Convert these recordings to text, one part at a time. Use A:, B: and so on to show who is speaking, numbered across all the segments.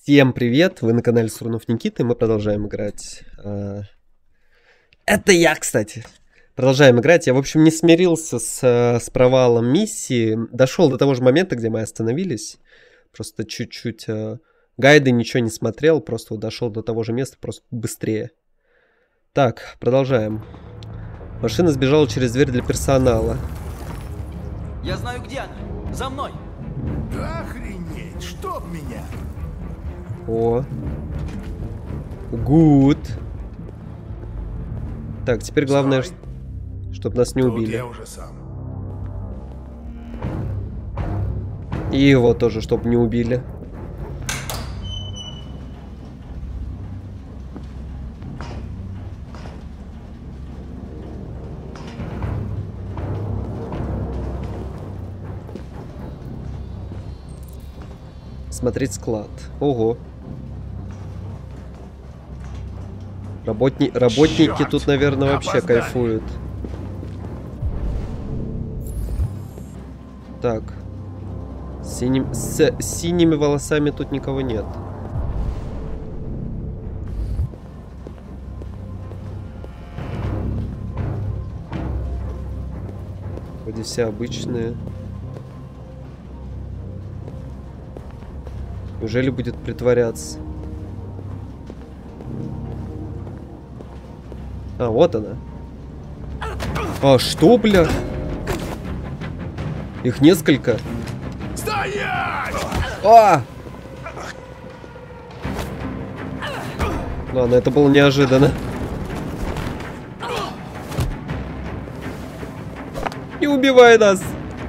A: Всем привет! Вы на канале Сурнов Никита, и мы продолжаем играть. Это я, кстати. Продолжаем играть. Я, в общем, не смирился с провалом миссии. Дошел до того же момента, где мы остановились. Просто чуть-чуть гайды ничего не смотрел. Просто вот дошел до того же места, просто быстрее. Так, продолжаем. Машина сбежала через дверь для персонала.
B: Я знаю, где она. За мной.
C: Охренеть, чтоб меня.
A: О. Гуд. Так, теперь главное, чтобы нас не убили.
C: Я уже сам.
A: И его тоже, чтобы не убили. Смотреть склад. Ого. Работники
C: Чёрт!
A: тут, наверное, вообще
C: Опоздали.
A: кайфуют. Так. С синими волосами тут никого нет. Вроде все обычные. Неужели будет притворяться? А, вот она. А, что, бля? Их несколько.
C: Стоять!
A: А! Ладно, это было неожиданно. Не убивай нас!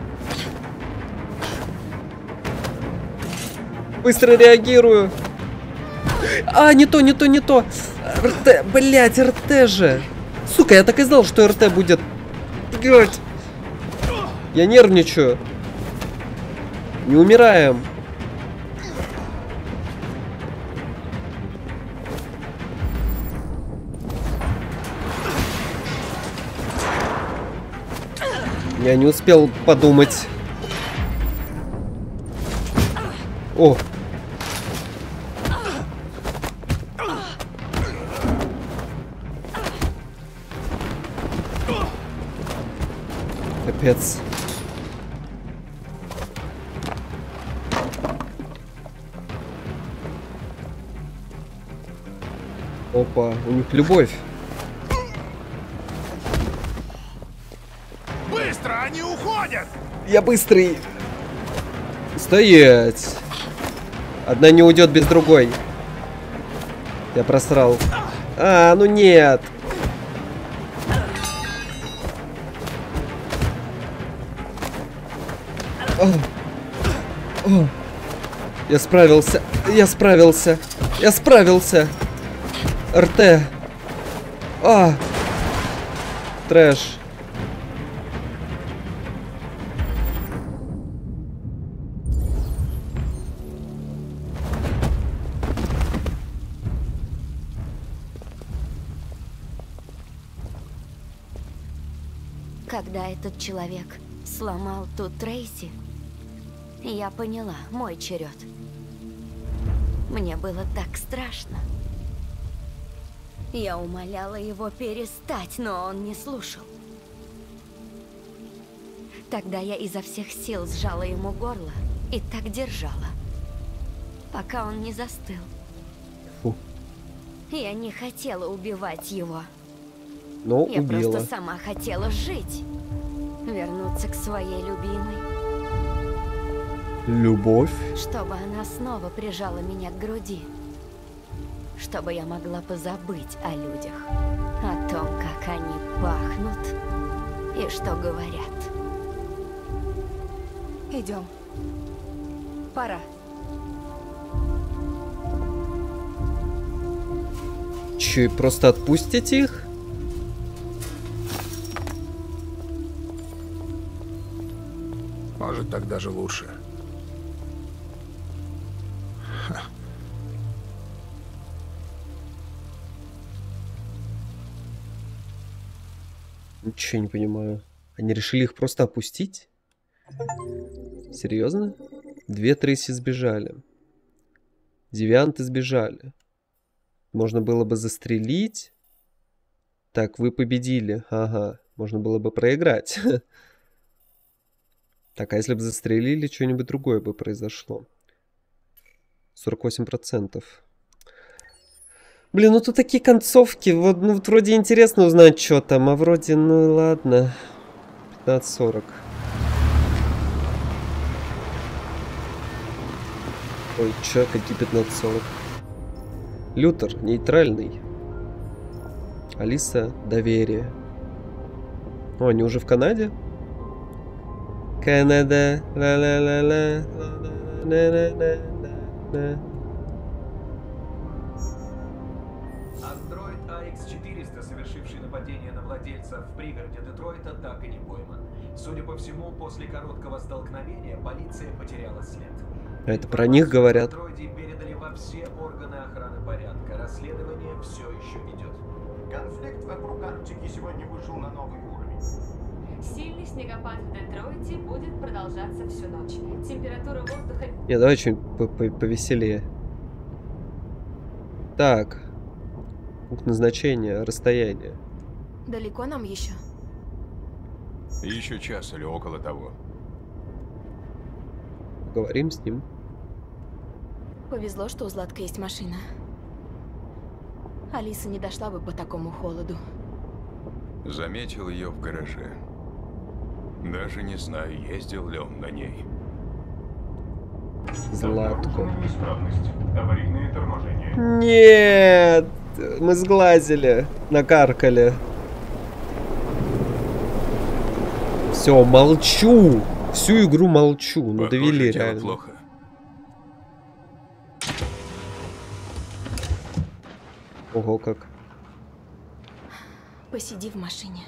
A: Быстро реагирую. А, не то, не то, не то. РТ, блять, РТ же. Сука, я так и знал, что РТ будет. Блять. Я нервничаю. Не умираем. Я не успел подумать. О. Капец. Опа, у них любовь.
C: Быстро, они уходят!
A: Я быстрый. Стоять. Одна не уйдет без другой. Я просрал. А, ну нет. О. Я справился. Я справился. Я справился. РТ. А. Трэш.
D: Когда этот человек сломал тут Трейси, я поняла, мой черед. Мне было так страшно. Я умоляла его перестать, но он не слушал. Тогда я изо всех сил сжала ему горло и так держала, пока он не застыл.
A: Фу.
D: Я не хотела убивать его.
A: Ну,
D: Я
A: убила.
D: просто сама хотела жить. Вернуться к своей любимой.
A: Любовь.
D: Чтобы она снова прижала меня к груди. Чтобы я могла позабыть о людях. О том, как они пахнут. И что говорят.
E: Идем. Пора.
A: Че, просто отпустите их?
C: Может, так даже лучше.
A: Ничего не понимаю. Они решили их просто опустить? Серьезно? Две Трейси сбежали. Девианты сбежали. Можно было бы застрелить. Так, вы победили. Ага. Можно было бы проиграть. Так, а если бы застрелили, что-нибудь другое бы произошло. 48%. Блин, ну тут такие концовки. Вот, ну, вот вроде интересно узнать, что там, а вроде, ну ладно. 15:40. Ой, чё, какие 15:40? Лютер, нейтральный. Алиса, доверие. О, они уже в Канаде? Канада, ла-ла-ла-ла, ла-ла-ла-ла-ла.
F: Андроид AX-400, совершивший нападение на владельца в пригороде Детройта, так и не пойман. Судя по всему, после короткого столкновения полиция потеряла след.
A: Это про них говорят.
F: Андроиде передали во все органы охраны порядка. Расследование все еще идет.
G: Конфликт вокруг Арктики сегодня вышел на новый уровень.
H: Сильный снегопад в Детройте будет продолжаться всю ночь. Температура воздуха...
A: Не, давай что-нибудь повеселее. Так. Пункт назначения, расстояние.
E: Далеко нам еще?
C: Еще час или около того.
A: Поговорим с ним.
E: Повезло, что у Златка есть машина. Алиса не дошла бы по такому холоду.
C: Заметил ее в гараже. Даже не знаю, ездил ли он на ней.
A: Златко.
G: Неисправность. Аварийное торможение.
A: Нет! Мы сглазили. Накаркали. Все, молчу. Всю игру молчу. Ну,
C: Похоже,
A: довели
C: дело
A: реально.
C: плохо.
A: Ого, как.
E: Посиди в машине.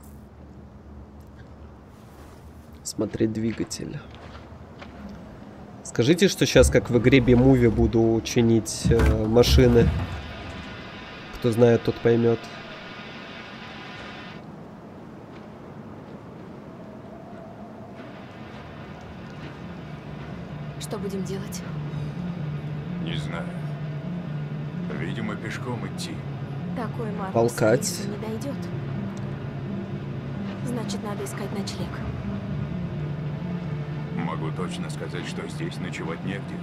A: Смотреть двигатель. Скажите, что сейчас, как в игре B-Movie, буду чинить машины. Кто знает, тот поймет.
E: Что будем делать?
C: Не знаю. Видимо, пешком идти.
E: Такой Маркус
A: Толкать.
E: Алису не дойдет. Значит, надо искать ночлег.
C: Могу точно сказать, что здесь ночевать негде.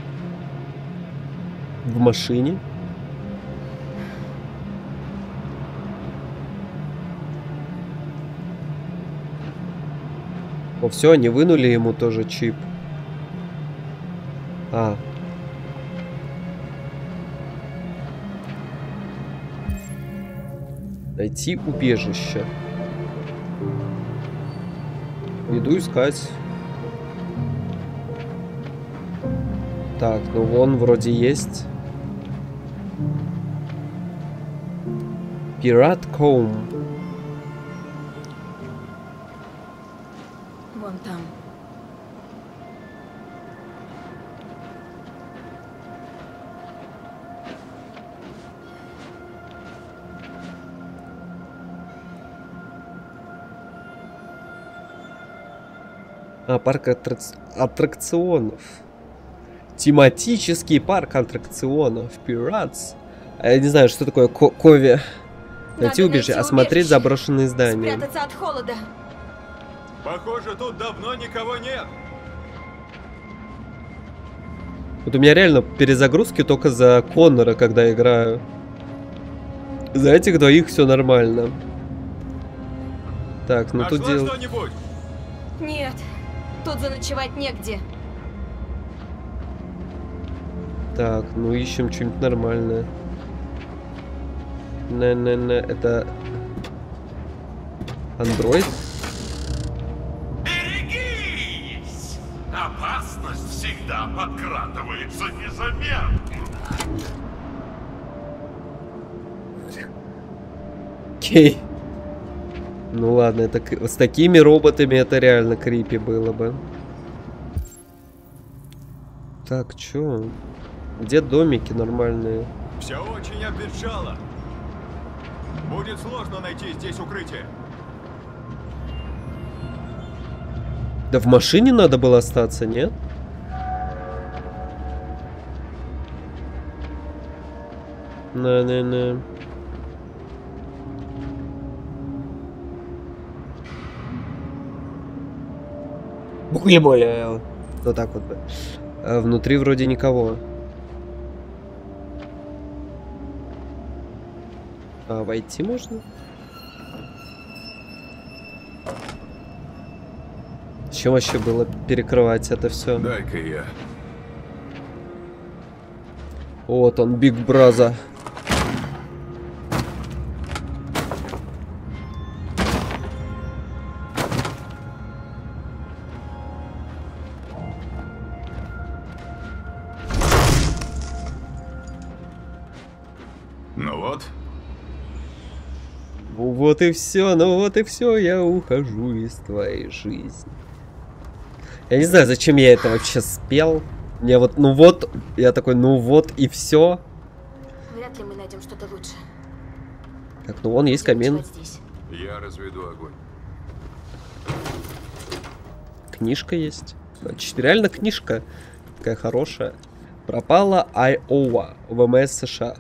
A: В машине. О, все, они вынули ему тоже чип. А. Найти убежище. Иду искать. Так, ну вон вроде есть. Пират Коум.
E: Вон там.
A: А, парк аттракционов. Тематический парк аттракционов. Пиратс. А я не знаю, что такое Кови. Найти убежище, осмотреть заброшенные здания.
E: Спрятаться от холода.
F: Похоже, тут давно никого нет.
A: Вот у меня реально перезагрузки только за Коннора, когда играю. За этих двоих все нормально. Так, ну тут дело...
F: что-нибудь?
E: Нет, тут заночевать негде.
A: Так, ну ищем что-нибудь нормальное. Это... Андроид?
C: Берегись! Опасность всегда подкрадывается незаметно.
A: Окей. Ну ладно, это с такими роботами это реально крипи было бы. Так, чё? Где домики нормальные?
F: Все очень обветшало. Будет сложно найти здесь укрытие.
A: Да в машине надо было остаться, нет? На-на-на. Более. Вот так вот бы. А внутри вроде никого. А войти можно? Зачем вообще было перекрывать это все?
C: Дай-ка я.
A: Вот он, Биг Браза.
C: Ну вот.
A: Ну вот и все, ну вот и все, я ухожу из твоей жизни. Я не знаю, зачем я это вообще спел. Мне вот, ну вот, я такой, ну вот и все.
E: Вряд ли мы найдем что-то лучше.
A: Так, ну вон есть камин.
E: Вот здесь.
C: Я разведу огонь.
A: Книжка есть. Значит, реально книжка. Такая хорошая. Пропала Айова, ВМС США.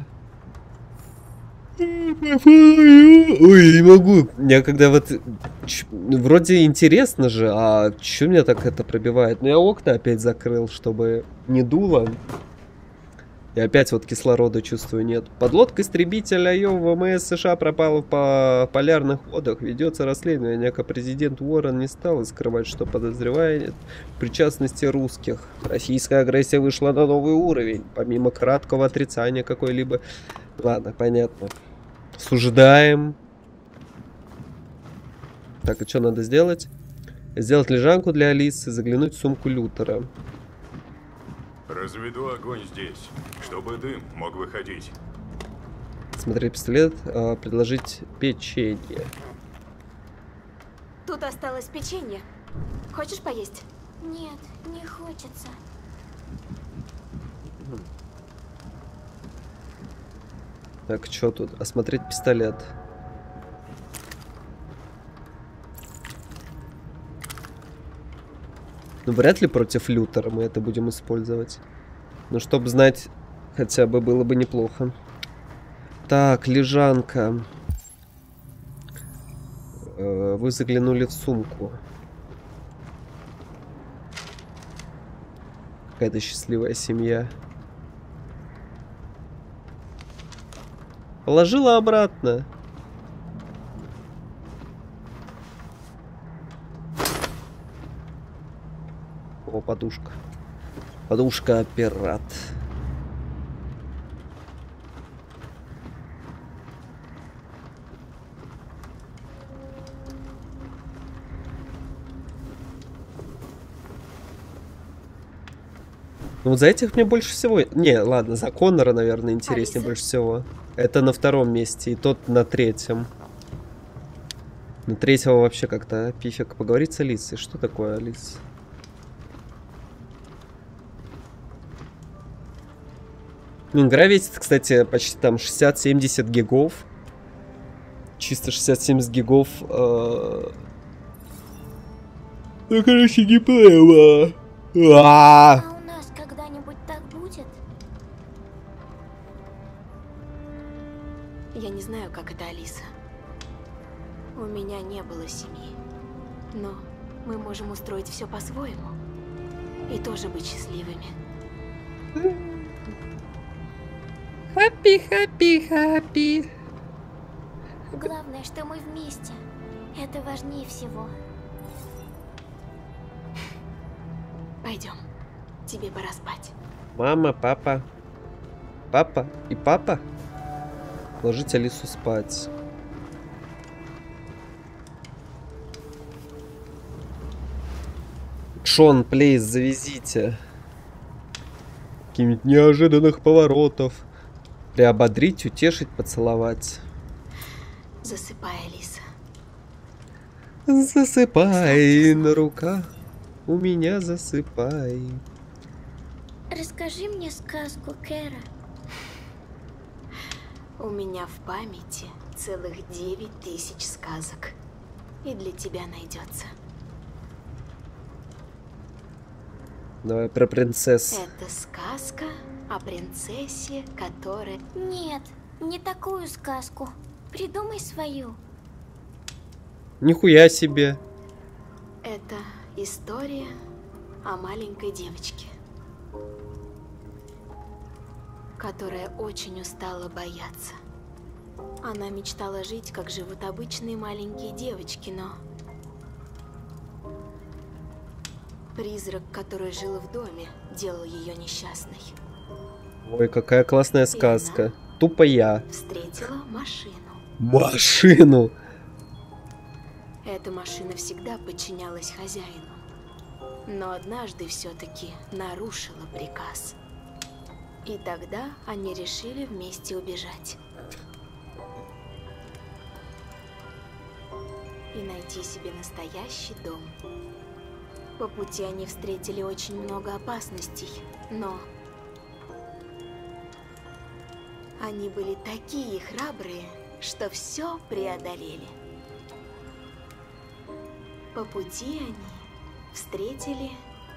A: Ой, не могу. Я когда вот... Вроде интересно же, а чё меня так это пробивает? Ну я окна опять закрыл, чтобы не дуло. И опять вот кислорода чувствую нет. Подлодка-истребитель Айова ВМС США пропала по полярных водах. Ведется расследование. Однако президент Уоррен не стал скрывать, что подозревает в причастности русских. Российская агрессия вышла на новый уровень. Помимо краткого отрицания какой-либо... Ладно, понятно. Суждаем. Так, а что надо сделать? Сделать лежанку для Алисы, заглянуть в сумку Лютера.
C: Разведу огонь здесь, чтобы дым мог выходить.
A: Смотреть пистолет, предложить печенье.
E: Тут осталось печенье. Хочешь поесть?
D: Нет, не хочется.
A: Так, что тут? Осмотреть пистолет. Ну, вряд ли против Лютера мы это будем использовать. Но чтобы знать, хотя бы было бы неплохо. Так, лежанка. Вы заглянули в сумку. Какая-то счастливая семья. Положила обратно. О, подушка. Подушка-пират. Ну, вот за этих мне больше всего... Не, ладно, за Коннора, наверное, интереснее больше всего. Это на втором месте, и тот на третьем. На третьего вообще как-то пифик. Поговорить с Алисой. Что такое Алиса? Ну, игра весит, кстати, почти там 60-70 гигов. Чисто 60-70 гигов. Ну, короче, геймплея.
D: А у нас когда-нибудь так будет?
E: Я не знаю, как это, Алиса. У меня не было семьи. Но мы можем устроить все по-своему. И тоже быть счастливыми.
A: Happy, happy, happy.
D: Главное, что мы вместе. Это важнее всего.
E: Пойдем. Тебе пора спать.
A: Мама, папа. Папа и папа. Ложить Алису спать. Шон, плейс, завезите. Каких-нибудь неожиданных поворотов. Приободрить, утешить, поцеловать.
E: Засыпай, Алиса.
A: Засыпай на руках. У меня засыпай.
D: Расскажи мне сказку, Кэра.
E: У меня в памяти целых 9000 сказок. И для тебя найдется.
A: Давай про принцесс.
E: Это сказка о принцессе, которая...
D: Нет,
E: Не такую сказку. Придумай свою.
A: Нихуя себе.
E: Это история о маленькой девочке, которая очень устала бояться. Она мечтала жить, как живут обычные маленькие девочки, но призрак, который жил в доме, делал ее несчастной.
A: Ой, какая классная сказка. Тупо я.
E: Встретила машину.
A: Машину!
E: Эта машина всегда подчинялась хозяину, но однажды все-таки нарушила приказ. И тогда они решили вместе убежать. И найти себе настоящий дом. По пути они встретили очень много опасностей, но они были такие храбрые, что все преодолели. По пути они встретили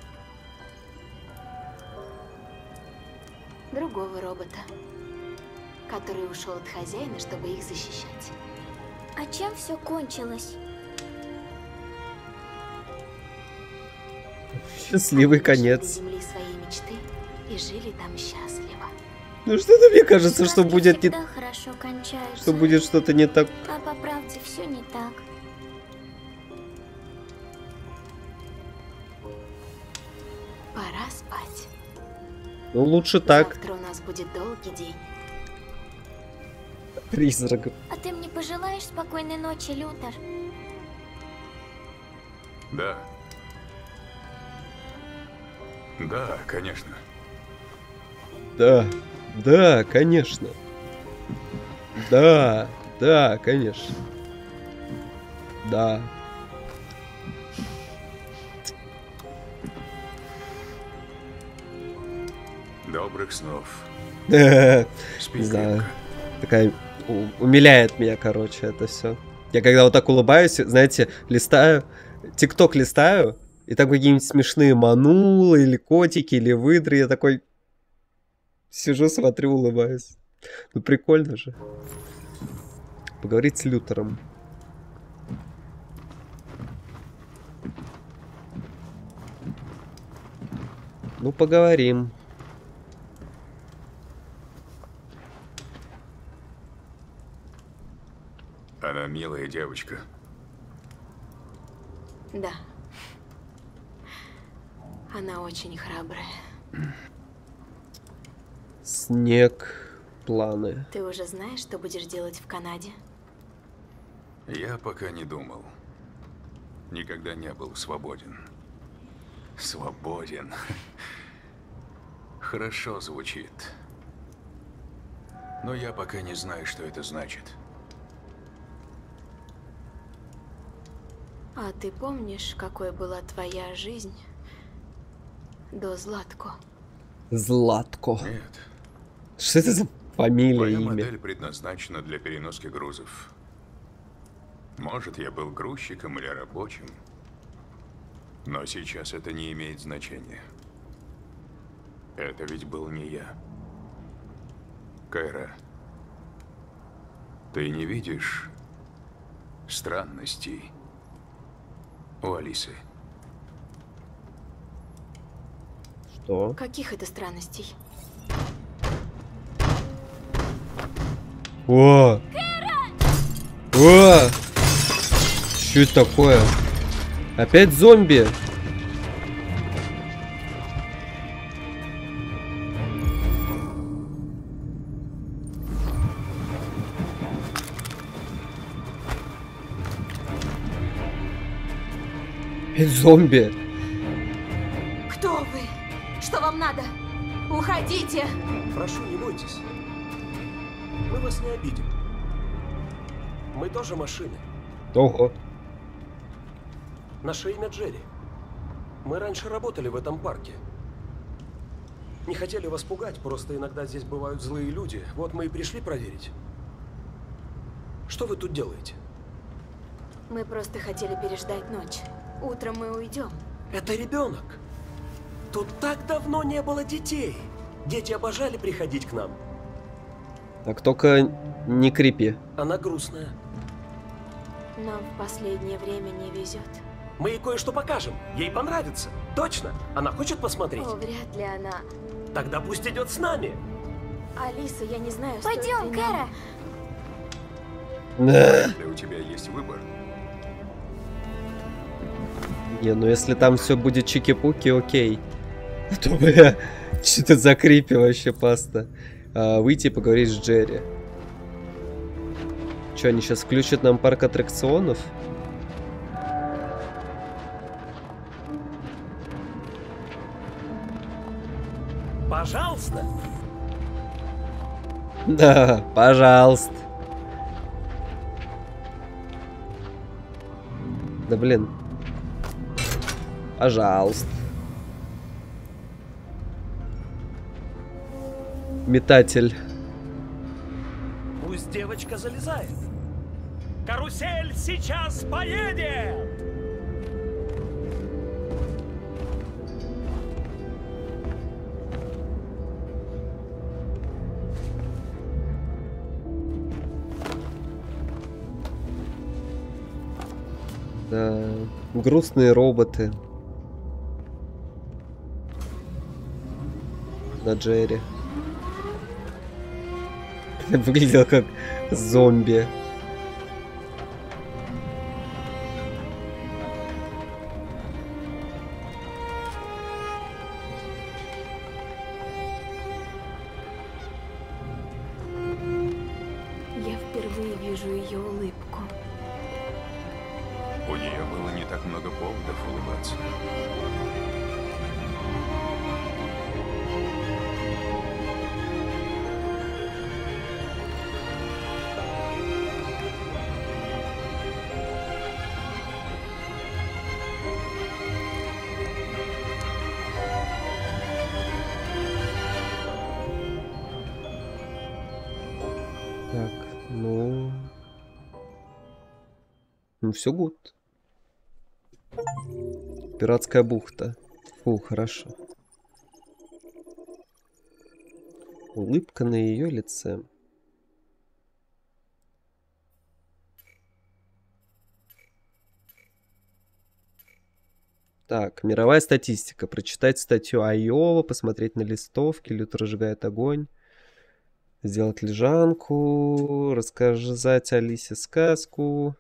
E: другого робота, который ушел от хозяина, чтобы их защищать.
I: А чем все кончилось?
A: Счастливый
E: Они
A: конец.
E: нашли земли своей мечты и жили там счастливо.
A: Ну что-то мне кажется, что
I: Сказки
A: будет не...
I: всегда хорошо кончаются.
A: Что будет что-то не так.
I: А по правде все не так.
E: Пора спать.
A: Ну лучше так.
E: Завтра у нас будет долгий день.
A: Призрак.
I: А ты мне пожелаешь спокойной ночи, Лютер?
C: Да. Да, конечно.
A: Да. Да, конечно. Да. Да, конечно. Да.
C: Добрых снов. Спи
A: Не знаю.
C: крепко.
A: Такая умиляет меня, короче, это все. Я когда вот так улыбаюсь, знаете, листаю, ТикТок листаю, и там какие-нибудь смешные манулы, или котики, или выдры, я такой сижу, смотрю, улыбаюсь. Ну прикольно же. Поговорить с Лютером. Ну, поговорим.
C: Она милая девочка.
E: Да. Она очень храбрая.
A: Снег, планы.
E: Ты уже знаешь, что будешь делать в Канаде?
C: Я пока не думал. Никогда не был свободен. Свободен. Хорошо звучит. Но я пока не знаю, что это значит.
E: А ты помнишь, какой была твоя жизнь до Златко?
A: Златко.
C: Нет.
A: Что это за фамилия,
C: Моя
A: имя?
C: модель предназначена для переноски грузов. Может, я был грузчиком или рабочим. Но сейчас это не имеет значения. Это ведь был не я. Кайра, ты не видишь странностей у Алисы?
A: Что?
E: Каких это странностей?
A: О! О! Что это такое? Опять зомби? Опять зомби.
E: Кто вы? Что вам надо? Уходите!
J: Прошу, не бойтесь. Мы вас не обидим. Мы тоже машины.
A: Ого.
J: Наше имя Джерри. Мы раньше работали в этом парке. Не хотели вас пугать, просто иногда здесь бывают злые люди. Вот мы и пришли проверить. Что вы тут делаете?
E: Мы просто хотели переждать ночь. Утром мы уйдем.
J: Это ребенок. Тут так давно не было детей. Дети обожали приходить к нам.
A: Так, только не крипи.
J: Она грустная.
E: Нам в последнее время не везет.
J: Мы ей кое-что покажем. Ей понравится. Точно. Она хочет посмотреть?
E: О, вряд ли она.
J: Тогда пусть идет с нами.
E: Алиса, я не знаю,
I: Пойдем, Кэра.
C: Если у тебя есть выбор.
A: Не, ну если там все будет чики-пуки, окей. А то бля, что-то за крипи вообще паста. Выйти и поговорить с Джерри. Че, они сейчас включат нам парк аттракционов?
J: Пожалуйста.
A: Да, пожалуйста. Да блин. Пожалуйста. Метатель.
J: Пусть девочка залезает. Карусель сейчас поедет!
A: Да, грустные роботы. На Джерри. Выглядел как зомби.
E: Я впервые вижу ее улыбку.
C: У нее было не так много поводов улыбаться.
A: Так, ну... Ну, все гуд. Пиратская бухта. Фу, хорошо. Улыбка на ее лице. Так, мировая статистика. Прочитать статью Айова, посмотреть на листовки, люто разжигает огонь. Сделать лежанку, рассказать Алисе сказку.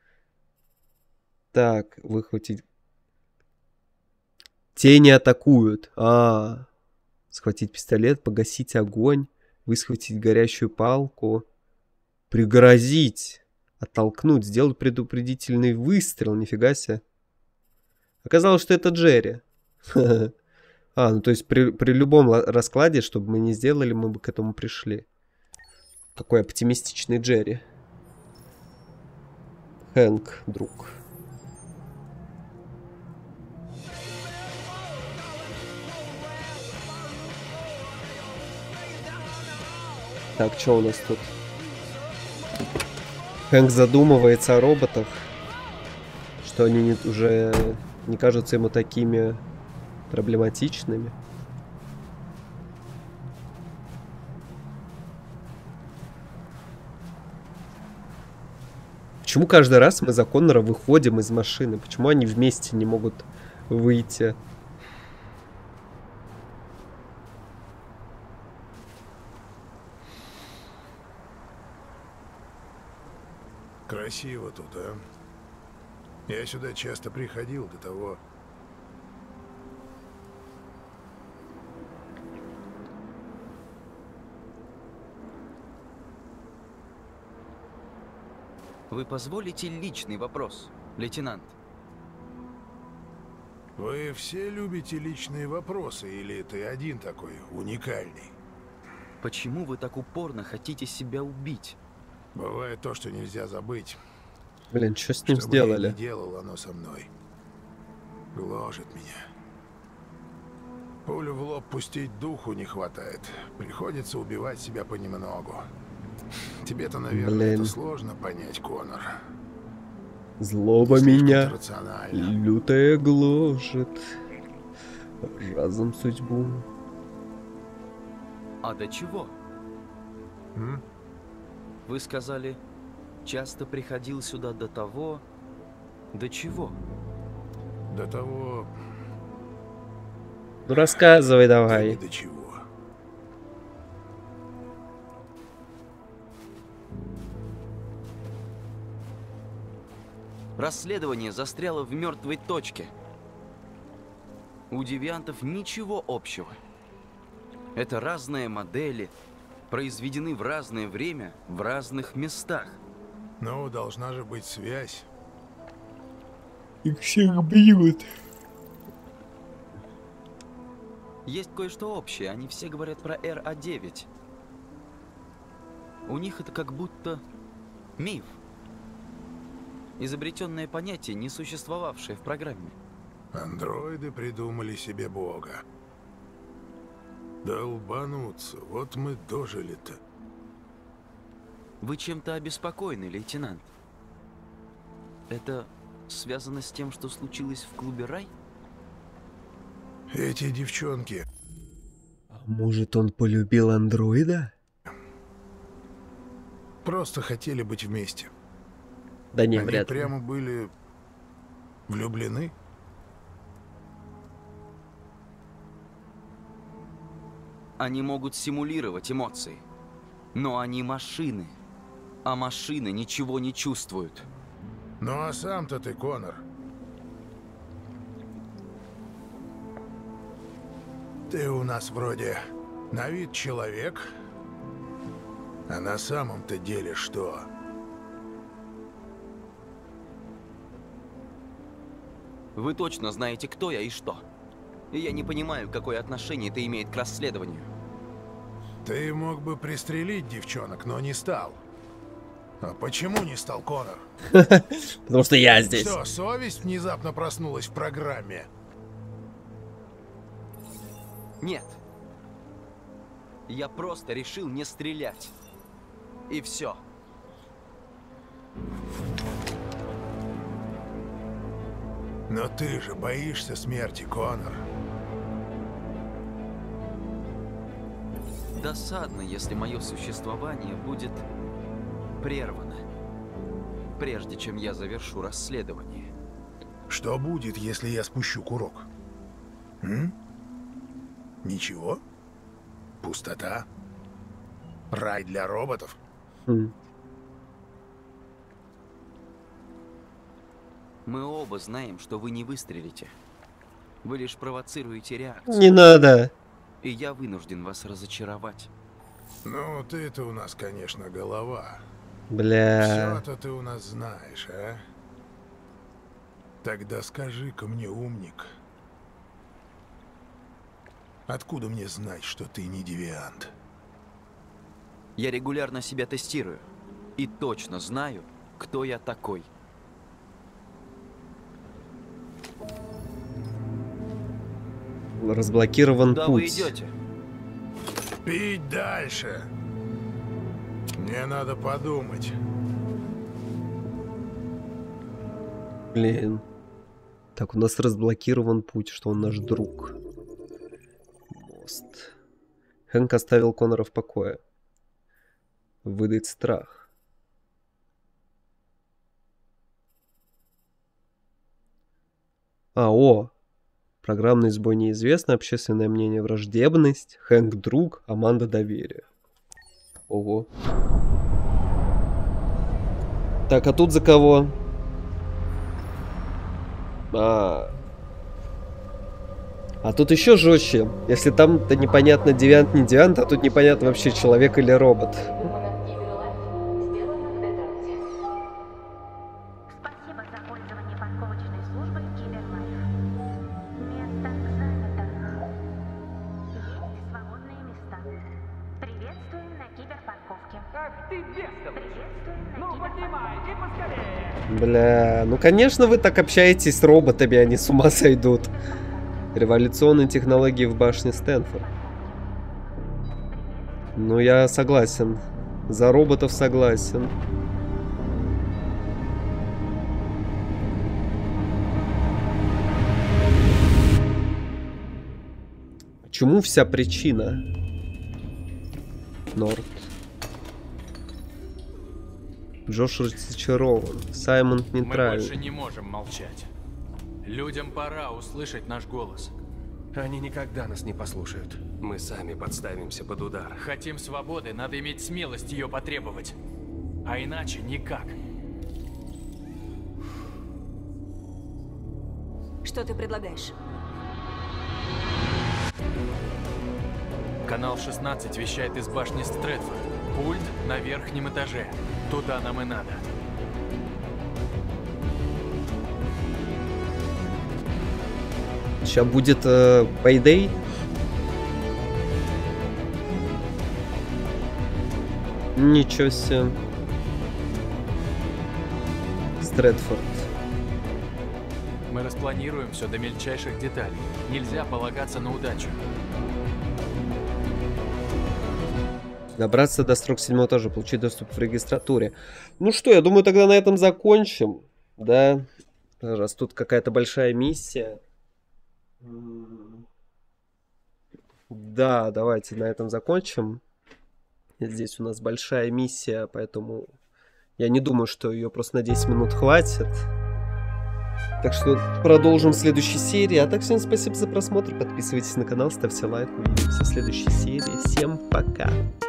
A: Так, выхватить... Тени атакуют. Схватить пистолет, погасить огонь, высхватить горящую палку, пригрозить, оттолкнуть, сделать предупредительный выстрел. Нифига себе. Оказалось, что это Джерри. Ну то есть при любом раскладе, чтобы мы не сделали, мы бы к этому пришли. Какой оптимистичный Джерри. Хэнк, друг. Так, что у нас тут? Хэнк задумывается о роботах. Что они уже не кажутся ему такими проблематичными. Почему каждый раз мы за Коннора выходим из машины? Почему они вместе не могут выйти?
K: Красиво тут, а? Я сюда часто приходил до того.
B: Вы позволите личный вопрос, лейтенант?
K: Вы все любите личные вопросы, или ты один такой уникальный?
B: Почему вы так упорно хотите себя убить?
K: Бывает то, что нельзя забыть.
A: Блин, что с ним
K: Что бы
A: сделали?
K: я ни делал, оно со мной. Гложет меня. Пулю в лоб пустить духу не хватает. Приходится убивать себя понемногу. Тебе-то, наверное, это сложно понять, Коннор.
A: Злоба
K: Слишком
A: меня
K: рационально.
A: лютая гложет. Разом судьбу.
B: А до чего? Вы сказали, часто приходил сюда до того... До чего?
K: До того...
A: Ну рассказывай давай.
K: До чего?
B: Расследование застряло в мертвой точке. У девиантов ничего общего. Это разные модели, произведены в разное время, в разных местах.
K: Ну, должна же быть связь.
A: Их всех бьют.
B: Есть кое-что общее, они все говорят про РА-9. У них это как будто миф. Изобретенное понятие, не существовавшее в программе.
K: Андроиды придумали себе бога. Долбануться, вот мы дожили-то.
B: Вы чем-то обеспокоены, лейтенант? Это связано с тем, что случилось в клубе «Рай»?
K: Эти девчонки...
A: А может, он полюбил андроида?
K: Просто хотели быть вместе.
A: Да не,
K: Они
A: вряд ли.
K: прямо были влюблены?
B: Они могут симулировать эмоции. Но они машины. А машины ничего не чувствуют.
K: Ну а сам-то ты, Коннор. Ты у нас вроде на вид человек, а на самом-то деле что?
B: Вы точно знаете, кто я и что. И я не понимаю, какое отношение это имеет к расследованию.
K: Ты мог бы пристрелить девчонок, но не стал. А почему не стал, Коннор?
A: Потому что я здесь.
K: Что, совесть внезапно проснулась в программе?
B: Нет. Я просто решил не стрелять. И все.
K: Но ты же боишься смерти, Коннор.
B: Досадно, если мое существование будет прервано, прежде чем я завершу расследование.
K: Что будет, если я спущу курок? М? Ничего? Пустота? Рай для роботов?
B: Мы оба знаем, что вы не выстрелите. Вы лишь провоцируете реакцию.
A: Не надо.
B: И я вынужден вас разочаровать.
K: Ну, ты-то у нас, конечно, голова.
A: Бля.
K: Все-то ты у нас знаешь, а? Тогда скажи-ка мне, умник, откуда мне знать, что ты не девиант?
B: Я регулярно себя тестирую. И точно знаю, кто я такой.
A: Разблокирован
B: Куда
A: путь.
B: вы идете?
K: Пить дальше. Мне надо подумать.
A: Блин. Так, у нас разблокирован путь, что он наш друг. Мост. Хэнк оставил Коннора в покое. Выдать страх. О! Программный сбой неизвестно, общественное мнение враждебность, Хэнк друг, Аманда доверие. Ого. Так, а тут за кого? А тут еще жестче. Если там-то непонятно девиант, не девиант, а тут непонятно вообще человек или робот. Бля, ну конечно вы так общаетесь с роботами, они с ума сойдут. Революционные технологии в башне Стэнфорд. Ну я согласен. За роботов согласен. Почему вся причина? Норд. Джош разочарован. Саймон нейтрален.
L: Мы больше не можем молчать. Людям пора услышать наш голос.
J: Они никогда нас не послушают. Мы сами подставимся под удар.
L: Хотим свободы, надо иметь смелость ее потребовать. А иначе никак.
E: Что ты предлагаешь?
L: Канал 16 вещает из башни Стрэдфорд. Пульт на верхнем этаже. Туда нам и надо.
A: Сейчас будет Payday. Ничего себе. Стрэдфорд.
L: Мы распланируем все до мельчайших деталей. Нельзя полагаться на удачу.
A: Добраться до строк 7 тоже, получить доступ в регистратуре. Ну что, я думаю, тогда на этом закончим. Да, раз тут какая-то большая миссия. Да, давайте на этом закончим. Здесь у нас большая миссия, поэтому я не думаю, что ее просто на 10 минут хватит. Так что продолжим в следующей серии. А так, всем спасибо за просмотр. Подписывайтесь на канал, ставьте лайк. Увидимся в следующей серии. Всем пока.